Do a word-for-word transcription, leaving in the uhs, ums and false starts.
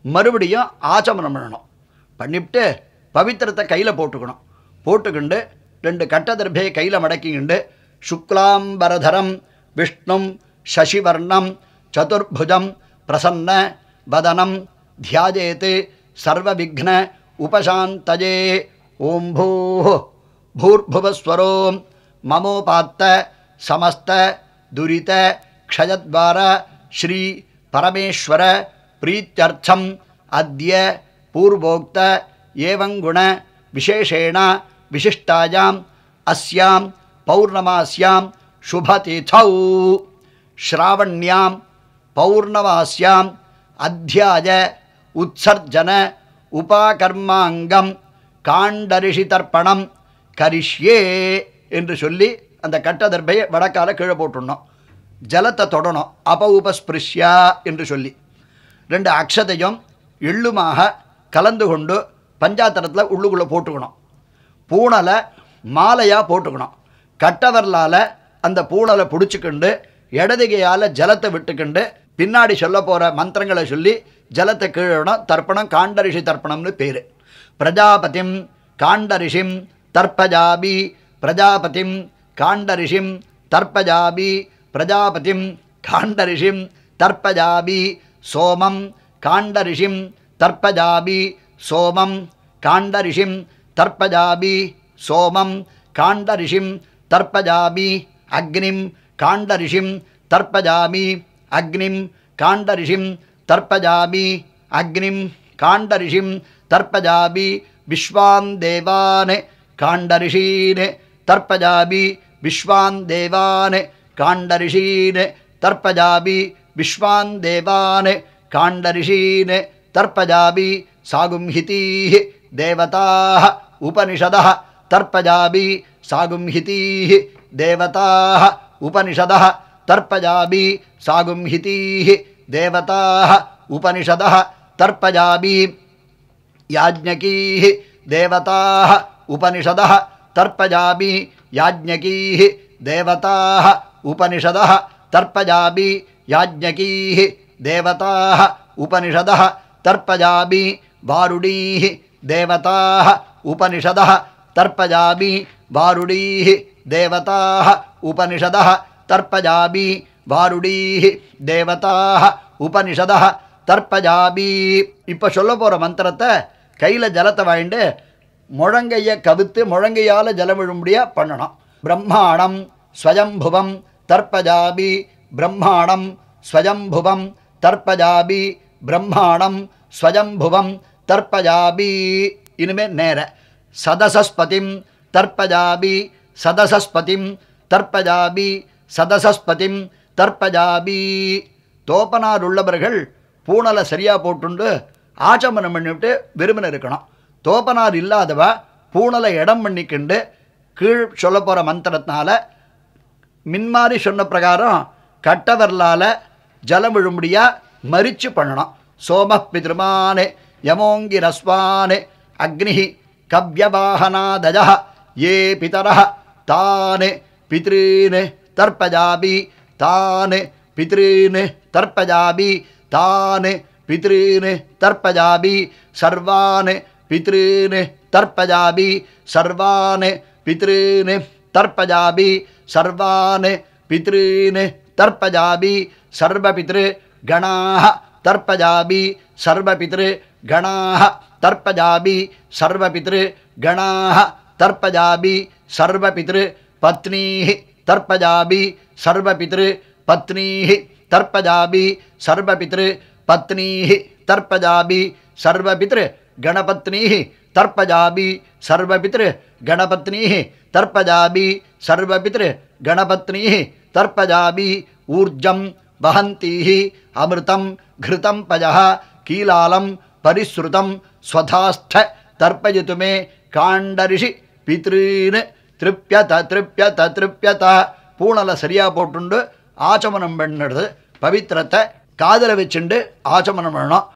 மறுபடியும் ஆச்சமனம் பண்ணணும். பண்ணிவிட்டு பவித்திரத்தை கையில் போட்டுக்கணும். போட்டுக்கிண்டு ரெண்டு கட்டதர்பையை கையில் மடக்கிக்கிண்டு சுக்லாம்பரதரம் விஷ்ணும் சசிவர்ணம் சதுர்புஜம் பிரசன்ன வதனம் தியாஜேத் சர்வவிக்ன உபசாந்தஜே. ஓம் பூ பூர்புவஸ்வரோம் மமோபாத்த சமஸ்த துரித க்ஷயத்வார ஸ்ரீ பரமேஸ்வர பிரீத்யர்த்தம் அத்ய பூர்வோக்த ஏவங்குண விசேஷேண விசிஷ்டாயாம் அஸ்யாம் பௌர்ணமாஸ்யாம் சுபதிதௌ ஸ்ராவண்யாம் பௌர்ணமாஸ்யாம் அத்தியாய உத்சர்ஜன உபாகர்மாங்கம் காண்டரிஷி தர்ப்பணம் கரிஷ்யே என்று சொல்லி அந்த கட்டதர்பையை வடக்கால கீழே போட்டுடணும். ஜலத்தை தொடணும். அப உபஸ்பிருஷ்யா என்று சொல்லி ரெண்டு அக்ஷதையும் எள்ளுமாக கலந்து கொண்டு பஞ்சாத்தரத்தில் உள்ளுக்குள்ளே போட்டுக்கணும். பூணலை மாலையாக போட்டுக்கணும். கட்டவரலால் அந்த பூணலை பிடிச்சிக்கிண்டு இடதுகையால் ஜலத்தை விட்டுக்கிண்டு பின்னாடி சொல்ல போகிற மந்திரங்களை சொல்லி ஜலத்தை கீழணும். தர்ப்பணம் காண்டரிஷி தர்ப்பணம்னு பேர். பிரஜாபதிம் காண்டரிஷிம் தர்ப்பஜாபி பிரஜாபதிம் காண்டரிஷிம் தர்ப்பஜாபி பிரஜாபதிம் காண்டரிஷிம் தர்ப்பஜாபி சோமம் காண்டரிஷிம் தர்ப்பஜாபி சோமம் காண்டரிஷிம் தர்ப்பஜாபி சோமம் காண்டரிஷிம் தர்ப்பஜாபி அக்னிம் காண்டரிஷிம் தர்ப்பஜாமி அக்னிம் காண்டரிஷிம் தர்ப்பஜாமி அக்னிம் காண்டரிஷிம் தர்ப்பஜாபி விஸ்வான் தேவான் காண்டரிஷீன் தர்ப்பஜாபி விஸ்வான் தேவான் காண்டரிஷீன் தர்ப்பஜாபி விஸ்வான் தேவான் காண்டரிஷீன் தர்ப்பஜாபி சாகும்ஹிதீஹ தேவதாஹ உபனிஷதஹ தர்ப்பஜாபி சாகும்ஹிதீஹ தேவதாஹ உபனிஷதஹ தர்ப்பஜாபி சாகும்ஹிதீஹ தேவதாஹ உபனிஷதஹ தர்ப்பஜாபி யாஜ்ஞகீஹ தேவதாஹ உபனிஷதஹ தர்ப்பஜாபி யாஜ்ஞகீஹ தேவதாஹ உபனிஷதஹ தர்ப்பஜாபி யாஜ்ஞகீஹ தேவதாஹ உபனிஷதஹ தர்ப்பஜாபி வாருடீஹ தேவதாஹ உபனிஷதஹ தர்ப்பஜாபி வாருடீஹ தேவதாஹ உபனிஷதஹ தர்ப்பஜாபி வாருடீஹ தேவதாஹ உபனிஷதஹ தர்ப்பஜாபி. இப்போ சொல்ல போகிற மந்திரத்தை கையில் ஜலத்தை வாங்கிட்டு முழங்கையை கவித்து முழங்கையால் ஜலம் விழும்படியாக பண்ணணும். பிரம்மாணம் ஸ்வயம்புவம் தர்ப்பஜாபி பிரம்மாணம் ஸ்வயம்புவம் தர்ப்பஜாபி பிரம்மாணம் ஸ்வயம்புவம் தர்ப்பஜாபி. இனிமேல் நேர சதசஸ்பதிம் தர்ப்பஜாபி சதசஸ்பதிம் தர்ப்பஜாபி சதசஸ்பதிம் தர்ப்பஜாபி. தோப்பனார் உள்ளவர்கள் பூணலை சரியாக போட்டுண்டு ஆச்சமனம் பண்ணிவிட்டு விரும்பின இருக்கணும். தோப்பனார் இல்லாதவ பூணலை இடம் பண்ணிக்கிண்டு கீழ் சொல்ல போகிற மந்திரத்தினால மின்மாரி சொன்ன பிரகாரம் கட்டவரலால் ஜலம் விழும்படியாக மறித்து பண்ணணும். சோம பிதிருமானே யமோங்கி ரஸ்வானே அக்னி கவ்யவாகனாதய ஏ பிதர தானே பித்ரீன் தர்ப்பஜாபி தானே பித்ரீன் தர்ப்பஜாபி தானே பித்ரீன் தர்ப்பஜாபி சர்வான் பித்ரீன் தர்ப்பஜாபி சர்வான் பித்ரீன் தர்ப்பஜாபி சர்வான் பித்ரீன் தர்ப்பஜாபி சர்வபித்ரு கணாஹ தர்ப்பஜாபி சர்வபித்ரு கணாஹ தர்ப்பஜாபி சர்வபித்ரு கணாஹ தர்ப்பஜாபி சர்வபித்ரு பத்னீஹ தர்ப்பஜாபி சர்வபித்ரு பத்னீஹ தர்ப்பஜாபி சர்வபித்ரு பத்னீஹ தர்ப்பஜாபி சர்வபித்ரு கணபத்னீஹ தர்ப்பஜாபி சர்வபித்ரு கணபத்னீஹ தர்ப்பஜாபி சர்வபித்ரு கணபத்னீஹ தர்ப்பஜாபி ஊர்ஜம் வஹந்தீஹ அமிர்தம் घृतं पयः कीलालं परिश्रुतं स्वधास्थ तर्पयितुमे काण्डरिषि पितॄन् तृप्यत तृप्यत तृप्यत பூணலை சரியாக போட்டுண்டு ஆச்சமனம் பண்ணுறது பவித்திரத்தை காதில் வச்சுண்டு ஆச்சமனம் பண்ணணும்.